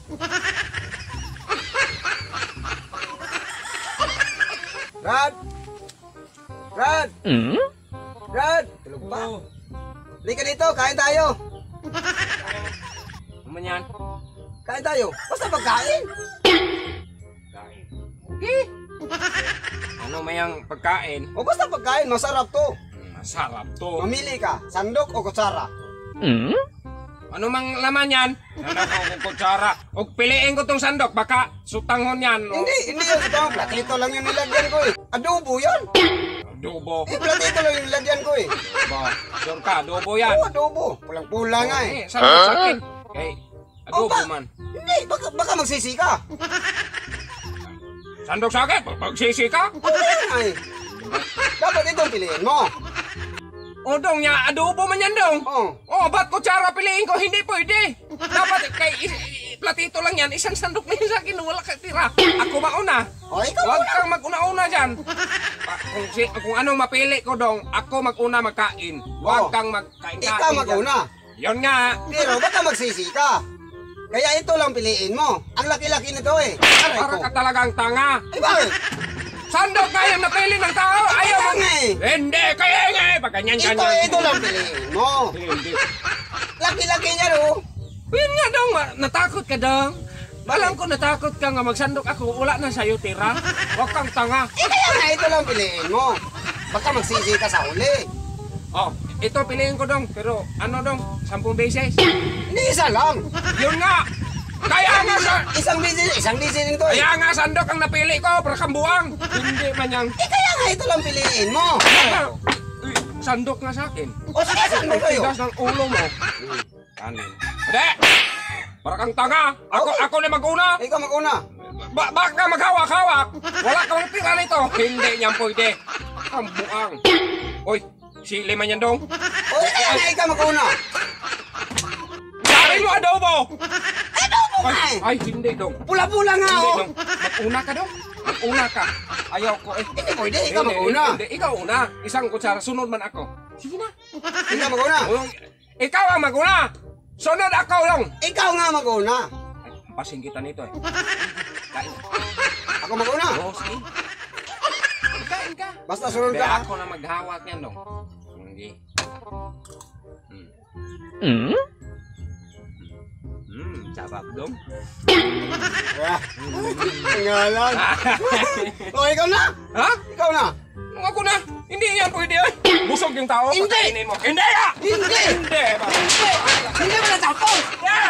Rad! Rad! Rad! Tulog pa? Halika dito, kain tayo. Ano yan? Kain tayo. Basta pagkain. Kain. Okay. Ano mayang pagkain? O basta pagkain, masarap to. Masarap to. Mamili ka, sandok o kutsara. Ano mang laman yan? Sandok o kutsara. O piliin ko tong sandok, baka sutangon yan. O Hindi yun ito. Platito lang yung nilagyan ko eh. Adobo yan. adobo. Platito lang yung nilagyan ko eh. Ba, sure ka, adobo yan. Oo, adobo. Pulang-pula nga eh. Sandok sa akin. Okay, adobo ba- man. Hindi, baka magsisi ka. Sandok sa akin, pagsisi ka. O kaya nga eh. Dapat itong piliin mo. O dong niya, adobo man yan dong. Oo. Oh, ba't kutsara piliin ko? Hindi pwede. Dapat kay platito lang yan, isang sandok na yun sa akin, wala ka tira. Ako mauna. O, ikaw Huwag muna. kang mag-una-una dyan. Kung ano mapili ko dong, ako mag-una magkain. Huwag Oh. kang magkain-kain. Ikaw dyan. mag-una. Yun nga. Pero baka magsisi ka. Kaya ito lang piliin mo. Ang laki-laki nito eh. Aray Para ko. ka talagang tanga. Ay bakit? Sandok nga yung napili ng tao. Ayaw mo. nga eh. Hindi, kaya nga eh. Pag ganyan-ganyan. Ito lang piliin mo. Hindi. Laki-laki niya oh. Yun nga dong, natakot ka dong. Alam ko natakot ka nga magsandok ako. Wala na sa'yo tira. Huwag kang tanga. Kaya nga ito lang piliin mo. Baka magsisi ka sa uli. Oh, ito piliin ko dong. Pero ano dong, 10 beses. Hindi isa lang. Yun nga. Kaya nga sa... Isang busy din to eh. Kaya nga sandok ang napili ko. Para kang buwang. Hindi man yang... Kaya nga ito lang piliin mo. Sandok nga sa akin. O sige, saan mo kayo? Tigas ng ulo mo. Kanin. Hindi! Para kang tanga! Ako na mag-una! Ikaw mag-una. Baka maghawak-hawak! Wala kang tira nito! Hindi niyan pwede! Ang buang! Uy! Sili man yan dong! O kaya nga ikaw mag-una. Sabi mo adobo! Adobo nga eh. Ay, hindi dong! Pula-pula nga Hindi oh. dong! Mag-una ka dong! Mag-una ka! Ayaw ko eh! Hindi pwede, ikaw mag-una. Hindi, ikaw una! Isang kutsara, sunod man ako! Sige na! Ikaw mag-una. Ikaw ang mag-una! Sunod ako dong! Ikaw nga mag-una. Pasing kita nito eh. Kain. Ako mag-una. Oo, sige. Kain ka. Basta sunod Kaya ka. ha? ako na maghawak yan dong. Hindi. Sarap dong. Ah, Ngalan. O ikaw na. Ha? Ikaw na. Ako na. Hindi yan pwede eh. Busog yung tao. Hindi. Pakainin mo. Hindi ah! Hindi. Hindi. Hindi mo na tapos. Yan!